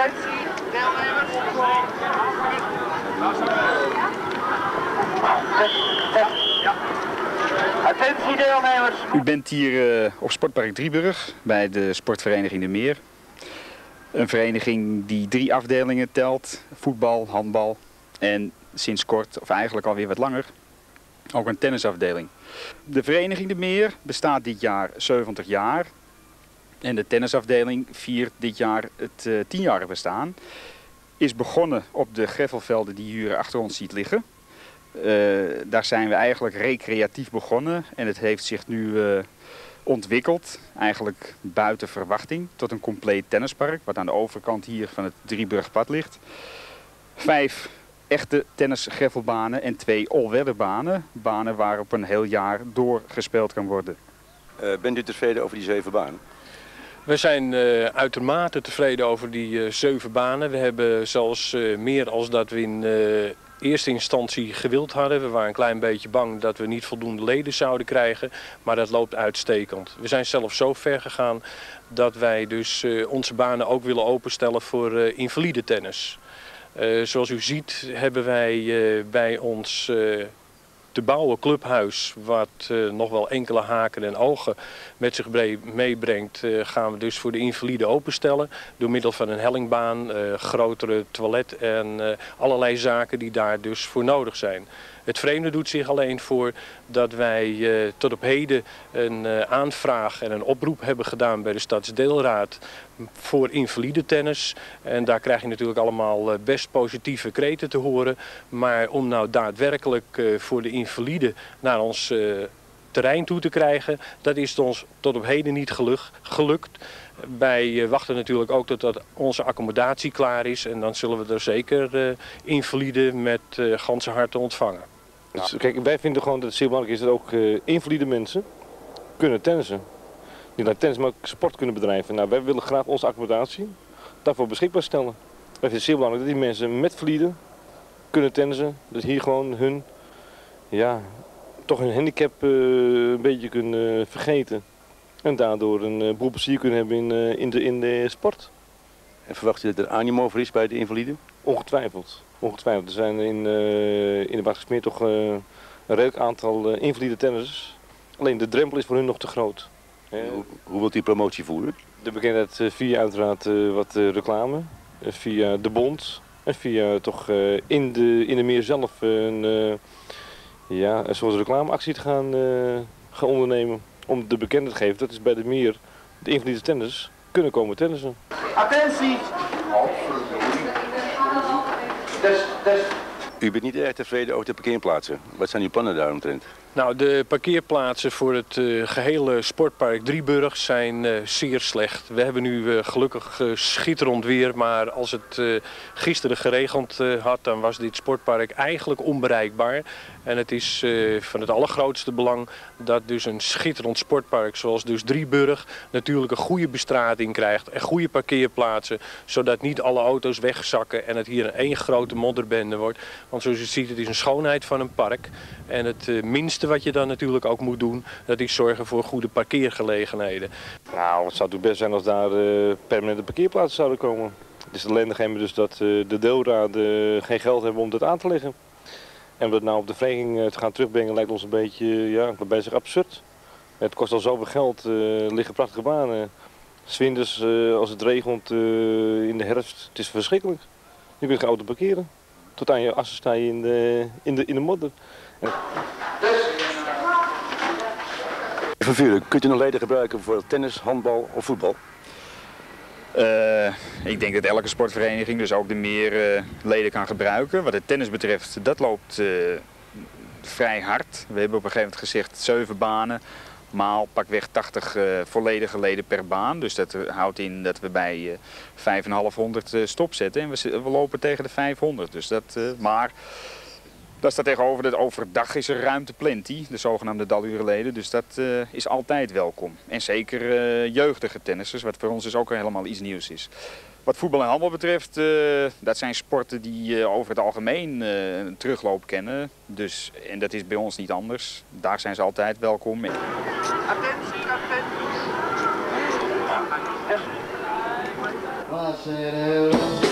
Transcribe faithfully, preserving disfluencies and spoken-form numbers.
Attentie, deelnemers. Attentie deelnemers. U bent hier uh, op Sportpark Drieburg bij de sportvereniging De Meer. Een vereniging die drie afdelingen telt, voetbal, handbal en sinds kort, of eigenlijk alweer wat langer, ook een tennisafdeling. De vereniging De Meer bestaat dit jaar zeventig jaar en de tennisafdeling viert dit jaar het uh, tienjarig bestaan. Is begonnen op de greffelvelden die u hier achter ons ziet liggen. Uh, daar zijn we eigenlijk recreatief begonnen en het heeft zich nu uh, ontwikkeld, eigenlijk buiten verwachting, tot een compleet tennispark, wat aan de overkant hier van het Drieburgpad ligt. Vijf echte tennisgreffelbanen en twee all-weatherbanen, banen waar op een heel jaar door gespeeld kan worden. Uh, bent u tevreden over die zeven banen? We zijn uh, uitermate tevreden over die uh, zeven banen. We hebben zelfs uh, meer als dat we in uh, eerste instantie gewild hadden. We waren een klein beetje bang dat we niet voldoende leden zouden krijgen, maar dat loopt uitstekend. We zijn zelfs zo ver gegaan dat wij dus uh, onze banen ook willen openstellen voor uh, invalide tennis. Uh, zoals u ziet hebben wij uh, bij ons uh, te bouwen clubhuis, wat uh, nog wel enkele haken en ogen met zich meebrengt, uh, gaan we dus voor de invalide openstellen. Door middel van een hellingbaan, uh, grotere toilet en uh, allerlei zaken die daar dus voor nodig zijn. Het vreemde doet zich alleen voor dat wij uh, tot op heden een uh, aanvraag en een oproep hebben gedaan bij de Stadsdeelraad voor invalide tennis. En daar krijg je natuurlijk allemaal uh, best positieve kreten te horen. Maar om nou daadwerkelijk uh, voor de invalide naar ons uh, terrein toe te krijgen, dat is ons tot op heden niet geluk, gelukt. Wij uh, wachten natuurlijk ook totdat onze accommodatie klaar is en dan zullen we er zeker uh, invalide met uh, ganse harte ontvangen. Dus, kijk, wij vinden gewoon dat het zeer belangrijk is dat ook uh, invalide mensen kunnen tennissen. Die naar tennis, maar ook sport kunnen bedrijven. Nou, wij willen graag onze accommodatie daarvoor beschikbaar stellen. Wij vinden het zeer belangrijk dat die mensen met valide kunnen tennissen. Dus hier gewoon hun, ja, toch hun handicap uh, een beetje kunnen vergeten. En daardoor een uh, boel plezier kunnen hebben in, uh, in, de, in de sport. En verwacht u dat er animo voor is bij de invaliden? Ongetwijfeld. Ongetwijfeld. Er zijn in, uh, in de Wagersmeer toch uh, een redelijk aantal uh, invalide tennissers. Alleen de drempel is voor hun nog te groot. Hoe, hoe wilt u promotie voeren? De bekendheid uh, via uiteraard uh, wat uh, reclame, uh, via de bond en via toch uh, in, de, in de meer zelf uh, een, uh, ja, een soort reclameactie te gaan, uh, gaan ondernemen. Om de bekendheid te geven dat is bij de meer de invalide tennissers kunnen komen tennissen. Attentie! Test, test. U bent niet erg tevreden over de parkeerplaatsen. Wat zijn uw plannen daaromtrent? Nou, de parkeerplaatsen voor het uh, gehele sportpark Drieburg zijn uh, zeer slecht. We hebben nu uh, gelukkig uh, schitterend weer, maar als het uh, gisteren geregend uh, had, dan was dit sportpark eigenlijk onbereikbaar. En het is uh, van het allergrootste belang dat dus een schitterend sportpark zoals dus Drieburg natuurlijk een goede bestrating krijgt en goede parkeerplaatsen, zodat niet alle auto's wegzakken en het hier een één grote modderbende wordt. Want zoals je ziet, het is een schoonheid van een park en het uh, minste wat je dan natuurlijk ook moet doen, dat is zorgen voor goede parkeergelegenheden. Nou, het zou toch best zijn als daar uh, permanente parkeerplaatsen zouden komen. Het is alleen nog dus dat uh, de deelraden geen geld hebben om dat aan te leggen. En om dat nou op de vereniging uh, te gaan terugbrengen lijkt ons een beetje, uh, ja, bij zich absurd. Het kost al zoveel geld, uh, er liggen prachtige banen. 's Winters, uh, als het regent uh, in de herfst, het is verschrikkelijk. Je kunt geen auto parkeren. Tot aan je assen sta je in de, in de, in de modder. En... Vervuren, kunt u nog leden gebruiken voor tennis, handbal of voetbal? Uh, ik denk dat elke sportvereniging dus ook de meer uh, leden kan gebruiken. Wat het tennis betreft, dat loopt uh, vrij hard. We hebben op een gegeven moment gezegd zeven banen, maal pakweg tachtig uh, volledige leden per baan. Dus dat uh, houdt in dat we bij uh, vijfhonderd uh, stopzetten en we, we lopen tegen de vijfhonderd. Dus dat, uh, maar daar staat tegenover dat overdag is er ruimte plenty, de zogenaamde dalurenleden. Dus dat uh, is altijd welkom. En zeker uh, jeugdige tennissers, wat voor ons dus ook helemaal iets nieuws is. Wat voetbal en handbal betreft, uh, dat zijn sporten die uh, over het algemeen uh, een terugloop kennen. Dus, en dat is bij ons niet anders. Daar zijn ze altijd welkom. Attentie, attentie. I said hello.